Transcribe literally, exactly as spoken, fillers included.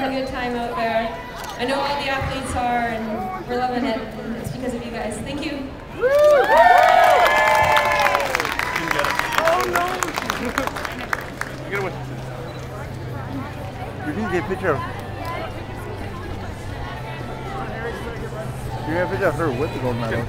a good time out there. I know all the athletes are, and we're loving it. And it's because of you guys. Thank you. Oh no! You can get a picture of. You have a picture of her with the gold medal.